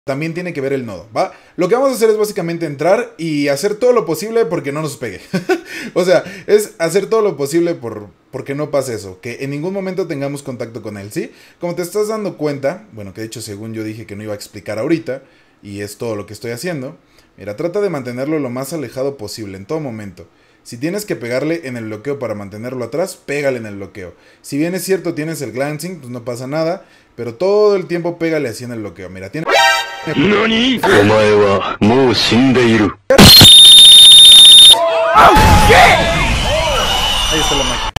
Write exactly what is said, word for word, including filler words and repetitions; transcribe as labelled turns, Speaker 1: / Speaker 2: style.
Speaker 1: también tiene que ver el nodo, ¿va? Lo que vamos a hacer es básicamente entrar y hacer todo lo posible porque no nos pegue. O sea, es hacer todo lo posible por, porque no pase eso, que en ningún momento tengamos contacto con él, ¿sí? Como te estás dando cuenta, bueno, que de hecho según yo dije que no iba a explicar ahorita, y es todo lo que estoy haciendo, mira, trata de mantenerlo lo más alejado posible en todo momento. Si tienes que pegarle en el bloqueo para mantenerlo atrás, pégale en el bloqueo. Si bien es cierto tienes el glancing, pues no pasa nada, pero todo el tiempo pégale así en el bloqueo. Mira, tiene...
Speaker 2: ¿Nani? Omae wa mou shindeiru.
Speaker 1: Ahí está la máquina.